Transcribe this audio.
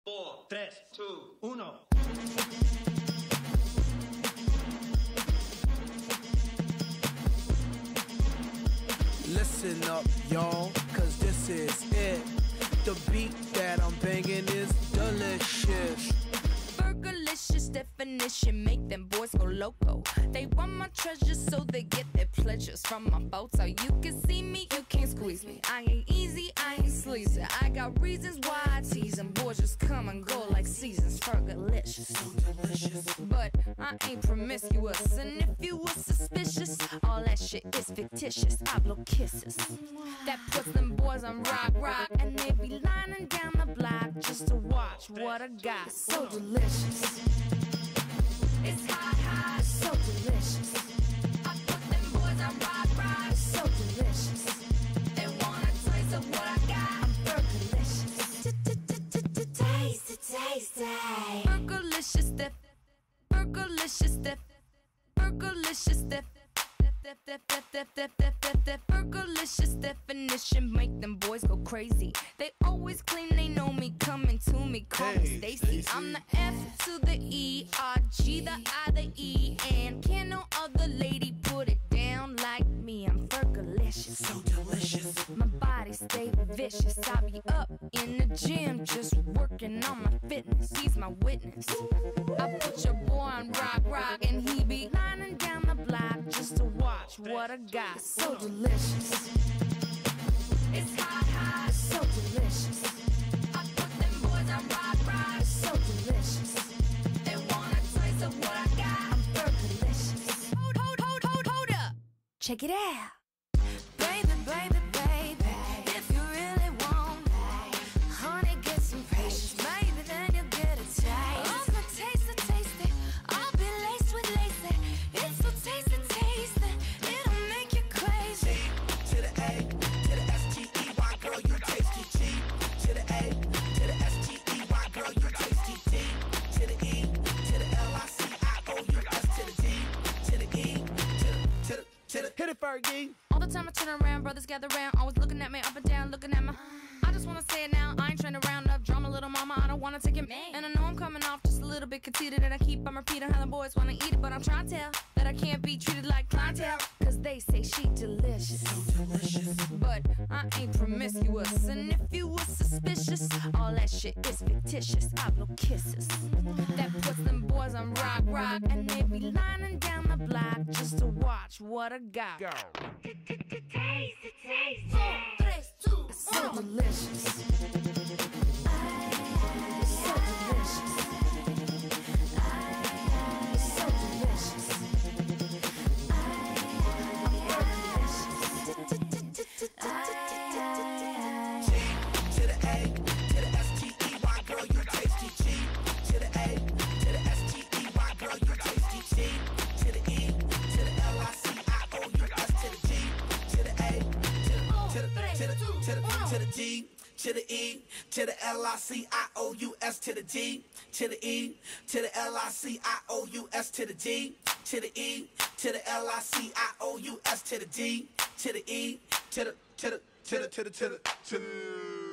4, 3, 2, 1. Listen up, y'all, cause this is it. The beat that I'm banging is delicious. Fergalicious definition, make them boys go loco. They want my treasures so they get their pleasures from my photo. You can see me, you can't squeeze me. I ain't easy, I ain't sleazy. I got reasons why I tease them. Boys just come and go like seasons. Fergalicious, so delicious. But I ain't promiscuous, and if you was suspicious, all that shit is fictitious. I blow kisses that puts them boys on rock, and they be lining down the block just to watch what I got. So delicious. It's hot, so delicious. I put them boys on rock, so delicious. They want a taste of what I got. I'm Fergalicious. Taste. Fergalicious dip. Fergalicious dip. Fergalicious dip. Fergalicious definition, make them boys go crazy. They always claim they know me, coming to me, call me Stacy. I'm the F to the E, R, G, the I, the E, and can no other lady put it down like me. I'm Fergalicious, so delicious. My body stay vicious. I be up in the gym, just working on my fitness. He's my witness. I put your boy on rock, and he be lining down the block just to watch what I got. So delicious. It's hot, so delicious. I put them boys on rock, so delicious. They want a taste of what I got. I'm Fergalicious. Hold up. Check it out. Baby, if you really want, honey, get some patience. Maybe then you'll get a taste. I'm gonna taste it. I'll be laced with lace. It's so tasty. It'll make you crazy. To the A, to the S-T-E-Y, girl, you tasty. G, to the A, to the S-T-E-Y, girl, you tasty. D, to the E, to the L-I-C-I-O-U-S, to the D, to the E, to the Hit it, Fergie. All the time I turn around, brothers gather round, always looking at me up and down, looking at my. I just wanna say it now, I ain't trying to round up drama, little mama, I don't wanna take it. And I know I'm coming off just a little bit conceited, and I keep on repeating how the boys wanna eat it, but I'm trying to tell that I can't be treated like clientele, cause they say she delicious. so delicious. But I ain't promiscuous, and if you was suspicious, all that shit is fictitious. I blow kisses that puts them boys on rock, and they be lining down the block just to watch what I got. Taste. 4, 3, 2, 1. So delicious. So delicious. So delicious. To the A, to the S-T-E-Y, girl, you tasty. G, to the A, to the S-T-E-Y, girl, you tasty. G, to the E, to the L-I-C-I-O-U-S, to the G, to the A, to the G, to the E, to the L-I-C-I-O-U-S, to the D, to the E, to the L-I-C-I-O-U-S, to the D, to the E, to the L-I-C-I-O-U-S, to the D, to the E, to the